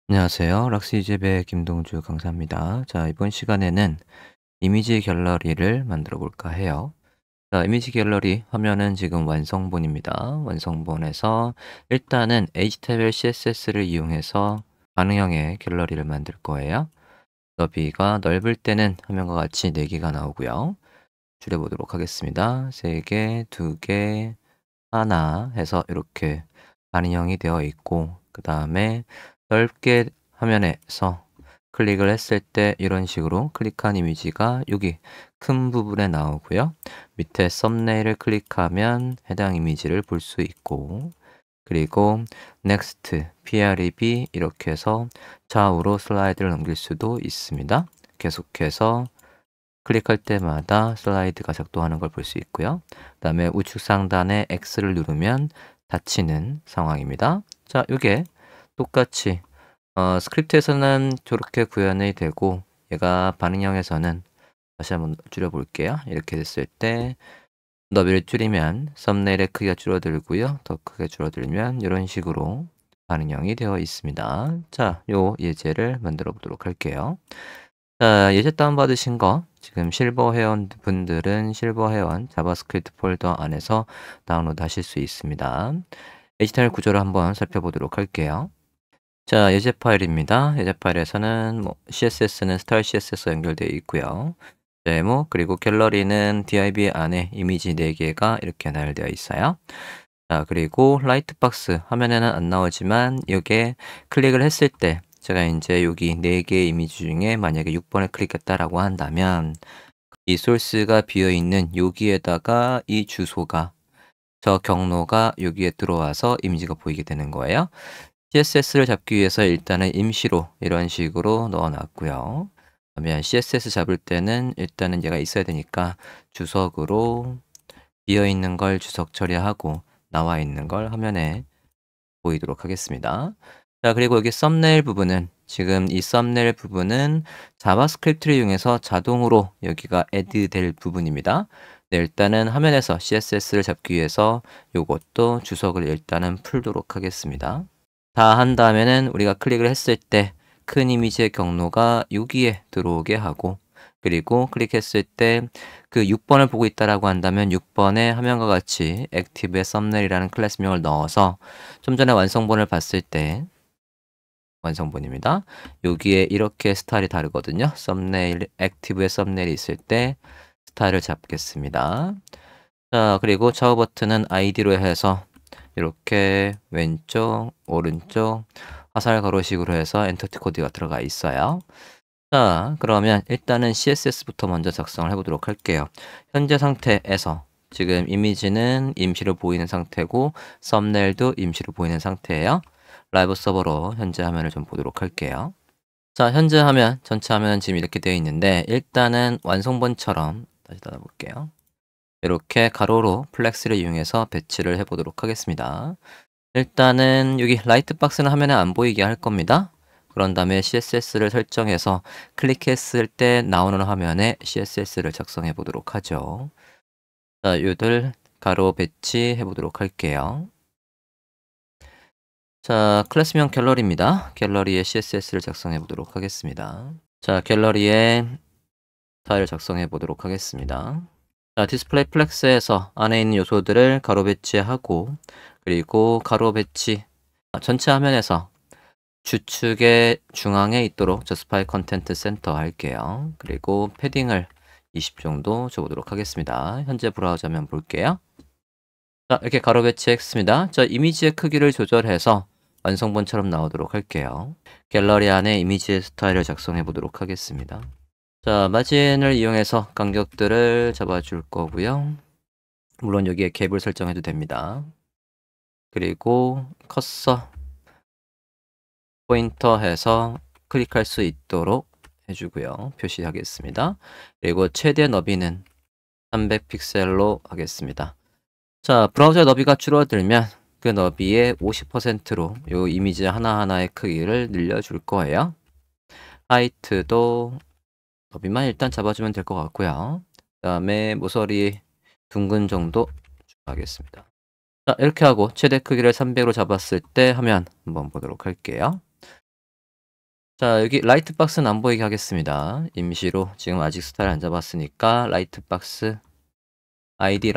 안녕하세요. 락스이즈의 김동주 강사입니다. 자, 이번 시간에는 이미지 갤러리를 만들어 볼까 해요. 자, 이미지 갤러리 화면은 지금 완성본입니다. 완성본에서 일단은 HTML, CSS를 이용해서 가능형의 갤러리를 만들 거예요. 너비가 넓을 때는 화면과 같이 4개가 나오고요. 줄여보도록 하겠습니다. 3개, 2개, 하나 해서 이렇게 가능형이 되어 있고, 그 다음에 넓게 화면에서 클릭을 했을 때 이런 식으로 클릭한 이미지가 여기 큰 부분에 나오고요. 밑에 썸네일을 클릭하면 해당 이미지를 볼 수 있고, 그리고 Next, PREB 이렇게 해서 좌우로 슬라이드를 넘길 수도 있습니다. 계속해서 클릭할 때마다 슬라이드가 작동하는 걸 볼 수 있고요. 그 다음에 우측 상단에 X를 누르면 닫히는 상황입니다. 자, 이게 똑같이 스크립트에서는 저렇게 구현이 되고, 얘가 반응형에서는 다시 한번 줄여볼게요. 이렇게 됐을 때 너비를 줄이면 썸네일의 크기가 줄어들고요. 더 크게 줄어들면 이런 식으로 반응형이 되어 있습니다. 자, 요 예제를 만들어 보도록 할게요. 자, 예제 다운받으신 거 지금 실버 회원 분들은 실버 회원 자바스크립트 폴더 안에서 다운로드 하실 수 있습니다. HTML 구조를 한번 살펴보도록 할게요. 자, 예제 파일입니다. 예제 파일에서는 CSS는 스타일 CSS와 연결되어 있고요. 데모 그리고 갤러리는 div 안에 이미지 4개가 이렇게 나열되어 있어요. 자, 그리고 라이트박스 화면에는 안 나오지만 여기에 클릭을 했을 때 제가 이제 여기 4개의 이미지 중에 만약에 6번을 클릭했다라고 한다면 이 소스가 비어있는 여기에다가 이 주소가 저 경로가 여기에 들어와서 이미지가 보이게 되는 거예요. CSS를 잡기 위해서 일단은 임시로 이런 식으로 넣어 놨고요. 그러면 CSS 잡을 때는 일단은 얘가 있어야 되니까 주석으로 비어있는 걸 주석 처리하고 나와 있는 걸 화면에 보이도록 하겠습니다. 자, 그리고 여기 썸네일 부분은 지금 이 썸네일 부분은 자바스크립트를 이용해서 자동으로 여기가 add 될 부분입니다. 네, 일단은 화면에서 CSS를 잡기 위해서 요것도 주석을 일단은 풀도록 하겠습니다. 다 한 다음에는 우리가 클릭을 했을 때 큰 이미지의 경로가 여기에 들어오게 하고, 그리고 클릭했을 때 그 6번을 보고 있다라고 한다면 6번에 화면과 같이 액티브의 썸네일이라는 클래스명을 넣어서 좀 전에 완성본을 봤을 때 완성본입니다. 여기에 이렇게 스타일이 다르거든요. 썸네일, 액티브의 썸네일이 있을 때 스타일을 잡겠습니다. 자, 그리고 좌우 버튼은 ID로 해서 이렇게 왼쪽, 오른쪽 화살 가로식으로 해서 엔터티 코드가 들어가 있어요. 자, 그러면 일단은 CSS부터 먼저 작성을 해보도록 할게요. 현재 상태에서 지금 이미지는 임시로 보이는 상태고 썸네일도 임시로 보이는 상태예요. 라이브 서버로 현재 화면을 좀 보도록 할게요. 자, 현재 화면, 전체 화면은 지금 이렇게 되어 있는데 일단은 완성본처럼 다시 닫아볼게요. 이렇게 가로로 플렉스를 이용해서 배치를 해보도록 하겠습니다. 일단은 여기 라이트 박스는 화면에 안 보이게 할 겁니다. 그런 다음에 CSS를 설정해서 클릭했을 때 나오는 화면에 CSS를 작성해 보도록 하죠. 자, 요들 가로 배치해 보도록 할게요. 자, 클래스명 갤러리입니다. 갤러리에 CSS를 작성해 보도록 하겠습니다. 자, 갤러리에 스타일을 작성해 보도록 하겠습니다. 자, 디스플레이 플렉스에서 안에 있는 요소들을 가로 배치하고, 그리고 가로 배치 전체 화면에서 주축의 중앙에 있도록 저스파이 컨텐트 센터 할게요. 그리고 패딩을 20 정도 줘보도록 하겠습니다. 현재 브라우저면 볼게요. 자, 이렇게 가로 배치했습니다. 자, 이미지의 크기를 조절해서 완성본처럼 나오도록 할게요. 갤러리 안에 이미지의 스타일을 작성해 보도록 하겠습니다. 자, 마진을 이용해서 간격들을 잡아줄 거고요. 물론 여기에 갭을 설정해도 됩니다. 그리고 커서 포인터 해서 클릭할 수 있도록 해주고요. 표시하겠습니다. 그리고 최대 너비는 300픽셀로 하겠습니다. 자, 브라우저 너비가 줄어들면 그 너비의 50%로 이 이미지 하나하나의 크기를 늘려줄 거예요. 하이트도 너비만 일단 잡아주면 될 것 같고요. 그 다음에 모서리 둥근 정도 하겠습니다. 자, 이렇게 하고 최대 크기를 300으로 잡았을 때 화면 한번 보도록 할게요. 자, 여기 라이트 박스는 안 보이게 하겠습니다. 임시로 지금 아직 스타일 안 잡았으니까 라이트 박스, 아이디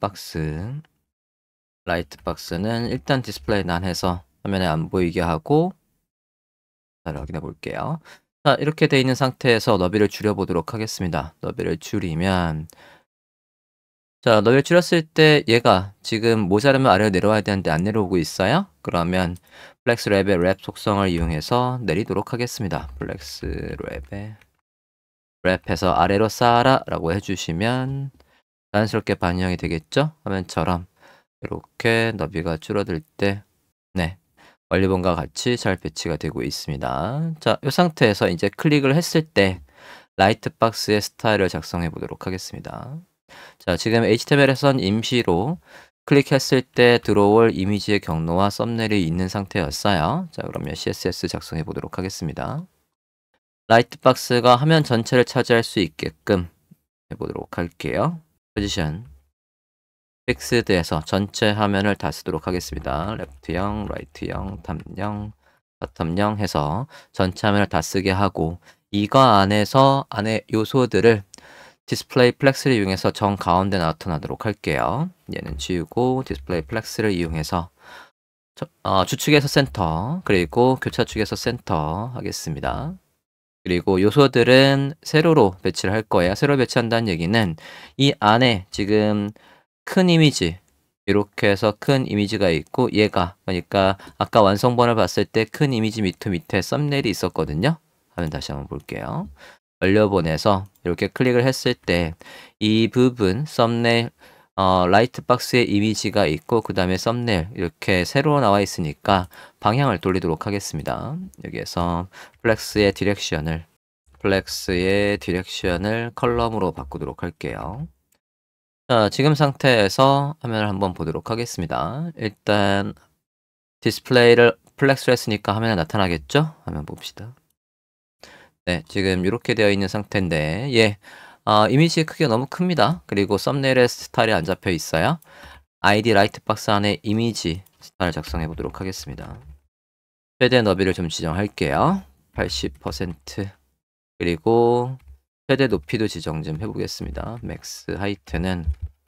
라이트 박스는 일단 디스플레이 난 해서 화면에 안 보이게 하고 자, 확인해 볼게요. 자, 이렇게 돼 있는 상태에서 너비를 줄여 보도록 하겠습니다. 너비를 줄이면 자, 너비를 줄였을 때 얘가 지금 모자르면 아래로 내려와야 되는데 안 내려오고 있어요. 그러면 플렉스 랩의 랩 속성을 이용해서 내리도록 하겠습니다. 플렉스 랩의 랩해서 아래로 쌓아라 라고 해주시면 자연스럽게 반영이 되겠죠? 화면처럼 이렇게 너비가 줄어들 때 네, 원리본과 같이 잘 배치가 되고 있습니다. 자, 이 상태에서 이제 클릭을 했을 때 라이트 박스의 스타일을 작성해 보도록 하겠습니다. 자, 지금 HTML에선 임시로 클릭했을 때 들어올 이미지의 경로와 썸네일이 있는 상태였어요. 자, 그러면 CSS 작성해 보도록 하겠습니다. 라이트 박스가 화면 전체를 차지할 수 있게끔 해보도록 할게요. 포지션 픽스드에서 전체 화면을 다 쓰도록 하겠습니다. 레프트 0, 라이트 0, 탑 0, 바텀 0 해서 전체 화면을 다 쓰게 하고 이거 안에서 안에 요소들을 디스플레이 플렉스를 이용해서 정 가운데 나타나도록 할게요. 얘는 지우고 디스플레이 플렉스를 이용해서 주축에서 센터 그리고 교차축에서 센터 하겠습니다. 그리고 요소들은 세로로 배치를 할 거예요. 세로 배치한다는 얘기는 이 안에 지금 큰 이미지 이렇게 해서 큰 이미지가 있고 얘가 그러니까 아까 완성본을 봤을 때 큰 이미지 밑에 썸네일이 있었거든요. 화면 다시 한번 볼게요. 올려보내서 이렇게 클릭을 했을 때 이 부분 썸네일 라이트 박스에 이미지가 있고 그 다음에 썸네일 이렇게 세로 나와 있으니까 방향을 돌리도록 하겠습니다. 여기에서 플렉스의 디렉션을 컬럼으로 바꾸도록 할게요. 자, 지금 상태에서 화면을 한번 보도록 하겠습니다. 일단 디스플레이를 플렉스를 했으니까 화면에 나타나겠죠? 화면 봅시다. 네, 지금 이렇게 되어 있는 상태인데 이미지 크기가 너무 큽니다. 그리고 썸네일의 스타일이 안 잡혀 있어요. 아이디 라이트 박스 안에 이미지 스타일 작성해 보도록 하겠습니다. 최대 너비를 좀 지정할게요. 80% 그리고 최대 높이도 지정 좀 해보겠습니다. 맥스 하이트는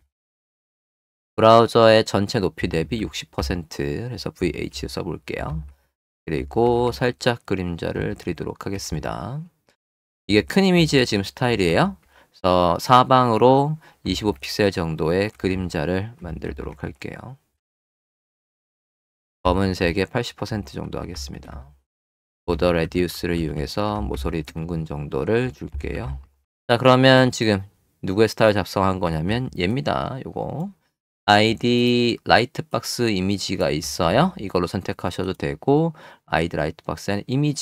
브라우저의 전체 높이 대비 60% 해서 VH 써볼게요. 그리고 살짝 그림자를 드리도록 하겠습니다. 이게 큰 이미지의 지금 스타일이에요. 그래서 사방으로 25픽셀 정도의 그림자를 만들도록 할게요. 검은색의 80% 정도 하겠습니다. 보더 레디우스를 이용해서 모서리 둥근 정도를 줄게요. 자, 그러면 지금 누구의 스타일 작성한 거냐면 얘입니다. 요거 아이디 라이트 박스 이미지가 있어요. 이걸로 선택하셔도 되고 아이디 라이트 박스는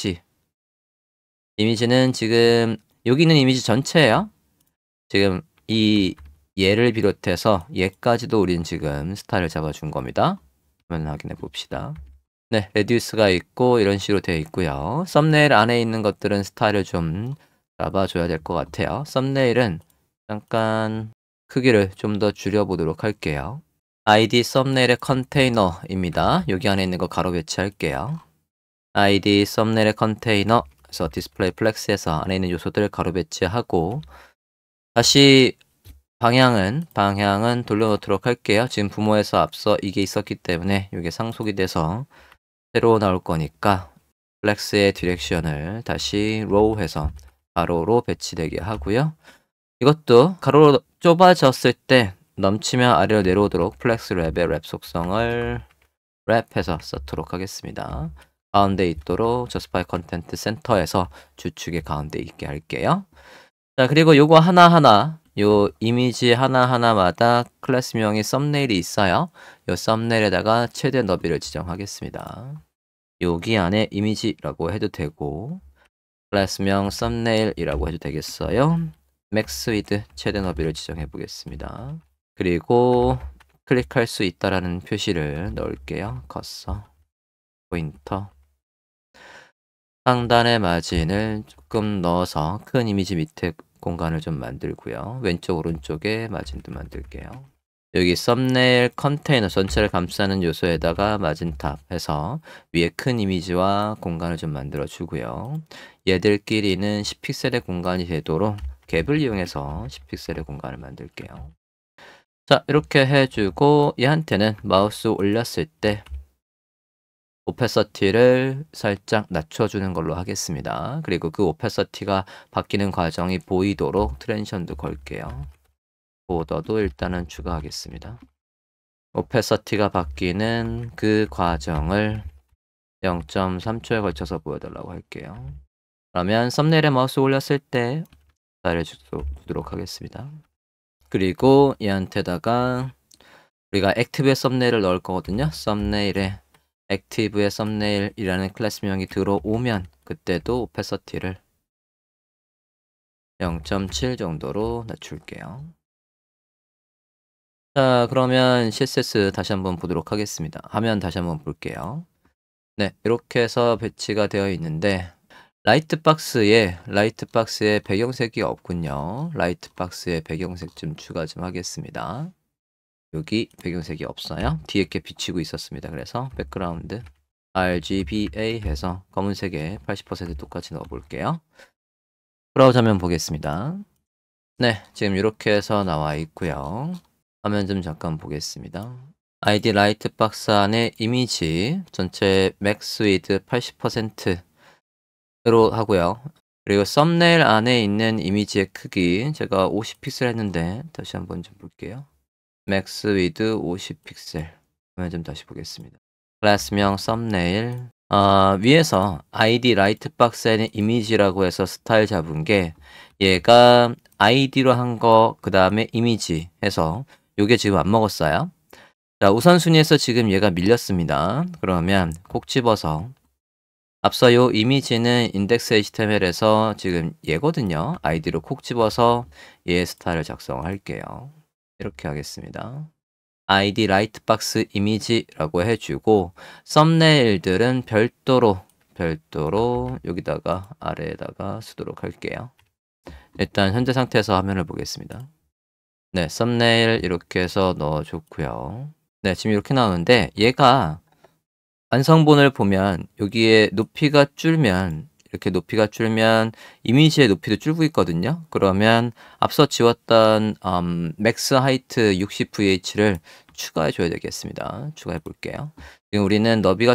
이미지는 지금 여기 있는 이미지 전체예요. 지금 이 얘를 비롯해서 얘까지도 우린 지금 스타일을 잡아준 겁니다. 한번 확인해 봅시다. 네, 레디우스가 있고 이런 식으로 되어 있고요. 썸네일 안에 있는 것들은 스타일을 좀 잡아줘야 될 것 같아요. 썸네일은 잠깐 크기를 좀 더 줄여보도록 할게요. 아이디 썸네일의 컨테이너입니다. 여기 안에 있는 거 가로 배치할게요. 아이디 썸네일의 컨테이너에서 디스플레이 플렉스에서 안에 있는 요소들을 가로 배치하고 다시 방향은 돌려놓도록 할게요. 지금 부모에서 앞서 이게 있었기 때문에 이게 상속이 돼서 새로 나올 거니까 플렉스의 디렉션을 다시 로우해서 가로로 배치되게 하고요. 이것도 가로로 좁아졌을 때 넘치면 아래로 내려오도록 플렉스 랩의 랩 속성을 랩해서 써도록 하겠습니다. 가운데 있도록 저스파이 컨텐트 센터에서 주축의 가운데 있게 할게요. 자, 그리고 요거 하나하나 요 이미지 하나하나마다 클래스명이 썸네일이 있어요. 요 썸네일에다가 최대 너비를 지정하겠습니다. 여기 안에 이미지라고 해도 되고 클래스명 썸네일이라고 해도 되겠어요. 맥스 위드 최대 너비를 지정해 보겠습니다. 그리고 클릭할 수 있다라는 표시를 넣을게요. 커서 포인터 상단의 마진을 조금 넣어서 큰 이미지 밑에 공간을 좀 만들고요. 왼쪽 오른쪽에 마진도 만들게요. 여기 썸네일 컨테이너 전체를 감싸는 요소에다가 마진탑 해서 위에 큰 이미지와 공간을 좀 만들어 주고요. 얘들끼리는 10픽셀의 공간이 되도록 갭을 이용해서 10픽셀의 공간을 만들게요. 자, 이렇게 해주고 얘한테는 마우스 올렸을 때 오페서티를 살짝 낮춰주는 걸로 하겠습니다. 그리고 그 오페서티가 바뀌는 과정이 보이도록 트랜지션도 걸게요. 보더도 일단은 추가하겠습니다. 오페서티가 바뀌는 그 과정을 0.3초에 걸쳐서 보여달라고 할게요. 그러면 썸네일에 마우스 올렸을 때 주도록 하겠습니다. 그리고 얘한테다가 우리가 액티브의 썸네일을 넣을 거거든요. 썸네일에 액티브의 썸네일이라는 클래스명이 들어오면 그때도 오페서티를 0.7 정도로 낮출게요. 자, 그러면 CSS 다시 한번 보도록 하겠습니다. 화면 다시 한번 볼게요. 네, 이렇게 해서 배치가 되어 있는데 라이트박스에 배경색이 없군요. 라이트박스에 배경색 좀 추가 좀 하겠습니다. 여기 배경색이 없어요. 뒤에 게 비치고 있었습니다. 그래서 백그라운드 RGBA 해서 검은색에 80% 똑같이 넣어 볼게요. 브라우저 화면 보겠습니다. 네, 지금 이렇게 해서 나와 있고요. 화면 좀 잠깐 보겠습니다. ID 라이트박스 안에 이미지 전체 맥스 위드 80%로 하고요. 그리고 썸네일 안에 있는 이미지의 크기 제가 50픽셀 했는데 다시 한번 좀 볼게요. 맥스 위드 50픽셀 화면 좀 다시 보겠습니다. 클래스명 썸네일 위에서 ID 라이트박스에는 이미지라고 해서 스타일 잡은 게 얘가 ID로 한 거 그 다음에 이미지 해서 요게 지금 안 먹었어요. 자, 우선순위에서 지금 얘가 밀렸습니다. 그러면 콕 집어서 앞서 요 이미지는 인덱스 HTML에서 지금 얘거든요. ID로 콕 집어서 얘 스타일을 작성할게요. 이렇게 하겠습니다. ID 라이트박스 이미지라고 해주고 썸네일들은 별도로 여기다가 아래에다가 쓰도록 할게요. 일단 현재 상태에서 화면을 보겠습니다. 네, 썸네일 이렇게 해서 넣어줬고요. 네, 지금 이렇게 나오는데 얘가 완성본을 보면 여기에 높이가 줄면 이렇게 높이가 줄면 이미지의 높이도 줄고 있거든요. 그러면 앞서 지웠던 맥스 하이트 60VH를 추가해 줘야 되겠습니다. 추가해 볼게요. 지금 우리는 너비가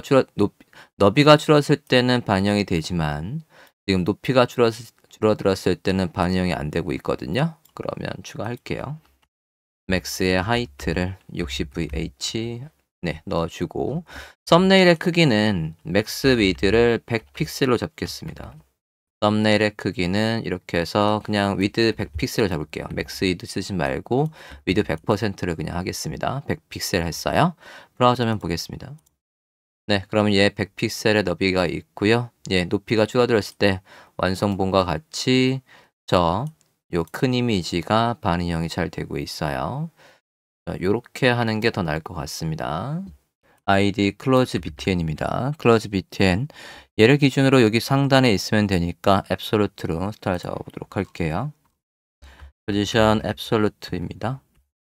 줄었을 때는 반영이 되지만 지금 높이가 줄어들었을 때는 반영이 안 되고 있거든요. 그러면 추가할게요. 맥스의 하이트를 60VH 네, 넣어주고 썸네일의 크기는 맥스 위드를 100픽셀로 잡겠습니다. 썸네일의 크기는 이렇게 해서 그냥 위드 100픽셀을 잡을게요. 맥스 위드 쓰지 말고 위드 100%를 그냥 하겠습니다. 100픽셀 했어요. 브라우저면 보겠습니다. 네, 그러면 얘 100픽셀의 너비가 있고요. 얘 높이가 줄어들었을 때 완성본과 같이 요 큰 이미지가 반응형이 잘 되고 있어요. 요렇게 하는 게 더 나을 것 같습니다. ID close btn입니다. close btn 얘를 기준으로 여기 상단에 있으면 되니까 absolute로 스타일 잡아보도록 할게요. 포지션 absolute입니다.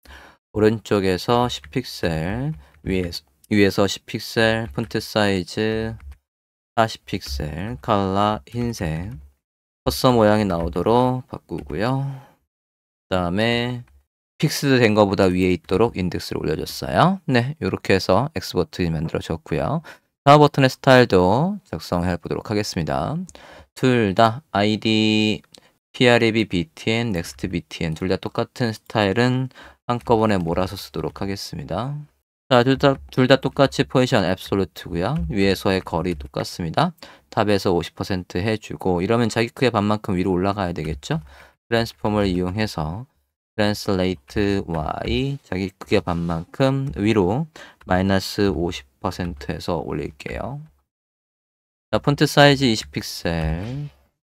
오른쪽에서 10픽셀 위에서 10픽셀 폰트 사이즈 40픽셀 컬러 흰색 커서 모양이 나오도록 바꾸고요. 그 다음에 픽스드 된 거보다 위에 있도록 인덱스를 올려줬어요. 네, 이렇게 해서 X 버튼이 만들어졌고요. 다음 버튼의 스타일도 작성해 보도록 하겠습니다. 둘 다 ID PREB BTN, NEXT BTN 둘 다 똑같은 스타일은 한꺼번에 몰아서 쓰도록 하겠습니다. 자, 둘 다 똑같이 포지션 앱솔루트고요. 위에서의 거리 똑같습니다. 탑에서 50% 해주고 이러면 자기 크기의 반만큼 위로 올라가야 되겠죠? 트랜스폼을 이용해서 트랜슬레이트 Y 자기 크기의 반만큼 위로 마이너스 50%에서 올릴게요. 자, 폰트 사이즈 20픽셀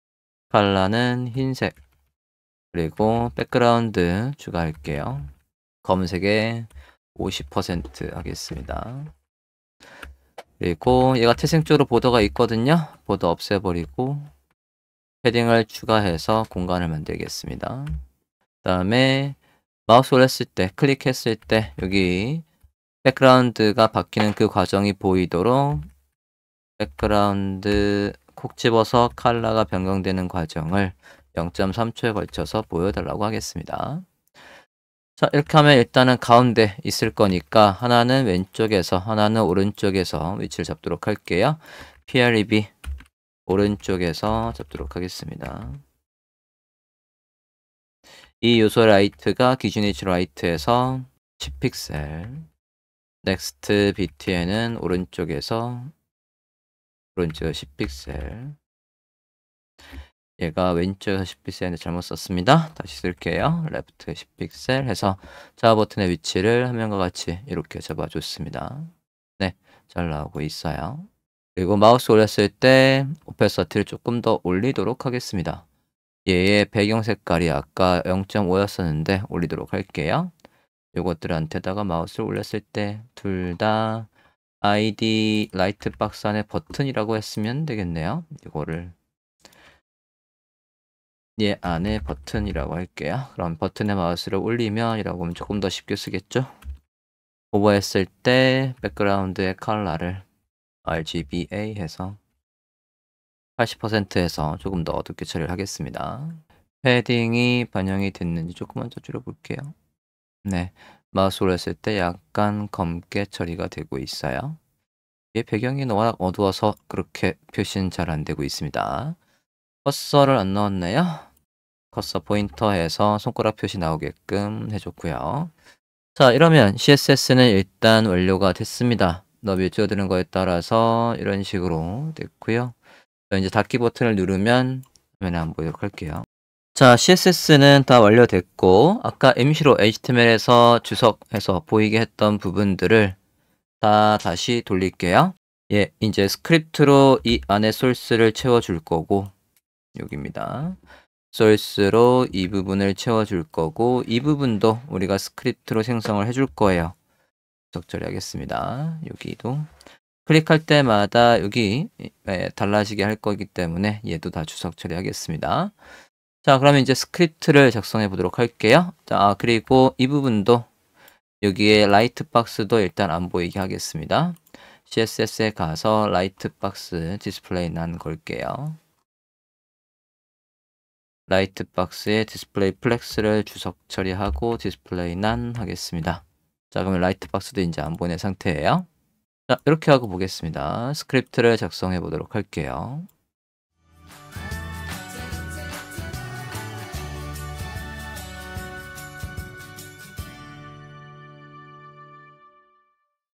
컬러는 흰색 그리고 백그라운드 추가할게요. 검은색에 50% 하겠습니다. 그리고 얘가 태생적으로 보더가 있거든요. 보더 없애버리고 패딩을 추가해서 공간을 만들겠습니다. 그 다음에 마우스 올렸을 때, 클릭했을 때 여기 백그라운드가 바뀌는 그 과정이 보이도록 백그라운드 콕 집어서 컬러가 변경되는 과정을 0.3초에 걸쳐서 보여달라고 하겠습니다. 자, 이렇게 하면 일단은 가운데 있을 거니까 하나는 왼쪽에서 하나는 오른쪽에서 위치를 잡도록 할게요. PREB 오른쪽에서 잡도록 하겠습니다. 이 요소 라이트가 기준 위치 라이트에서 10픽셀, 넥스트 BTN은 오른쪽에서 오른쪽 10픽셀, 얘가 왼쪽에서 10픽셀인데 잘못 썼습니다. 다시 쓸게요. 레프트 10픽셀 해서 자바 버튼의 위치를 화면과 같이 이렇게 잡아줬습니다. 네, 잘 나오고 있어요. 그리고 마우스 올렸을 때 오페서티를 조금 더 올리도록 하겠습니다. 얘의 배경 색깔이 아까 0.5였었는데 올리도록 할게요. 요것들한테다가 마우스를 올렸을 때 둘 다 ID 라이트 박스 안에 버튼이라고 했으면 되겠네요. 이거를 얘 안에 버튼이라고 할게요. 그럼 버튼에 마우스를 올리면 이라고 하면 조금 더 쉽게 쓰겠죠? 오버했을 때 백그라운드의 컬러를 RGBA 해서 80%에서 조금 더 어둡게 처리를 하겠습니다. 패딩이 반영이 됐는지 조금만 더 줄여볼게요. 네, 마우스 올렸을 때 약간 검게 처리가 되고 있어요. 얘 배경이 워낙 어두워서 그렇게 표시는 잘 안 되고 있습니다. 커서를 안 넣었네요. 커서 포인터에서 손가락 표시 나오게끔 해줬고요. 자, 이러면 CSS는 일단 완료가 됐습니다. 너비 줄어드는 거에 따라서 이런 식으로 됐고요. 자, 이제 닫기 버튼을 누르면 화면에 안 보이도록 할게요. 자, CSS는 다 완료됐고 아까 임시로 HTML에서 주석해서 보이게 했던 부분들을 다 다시 돌릴게요. 예, 이제 스크립트로 이 안에 소스를 채워줄 거고 여기입니다. 소스로 이 부분을 채워줄 거고 이 부분도 우리가 스크립트로 생성을 해줄 거예요. 주석 처리하겠습니다. 여기도 클릭할 때마다 여기 달라지게 할 거기 때문에 얘도 다 주석 처리하겠습니다. 자, 그러면 이제 스크립트를 작성해 보도록 할게요. 자, 그리고 이 부분도 여기에 라이트 박스도 일단 안 보이게 하겠습니다. CSS에 가서 라이트 박스 디스플레이 난 걸게요. 라이트 박스에 디스플레이 플렉스를 주석 처리하고 디스플레이 난 하겠습니다. 자, 그러면 라이트 박스도 이제 안 보이는 상태예요. 자, 이렇게 하고 보겠습니다. 스크립트를 작성해 보도록 할게요.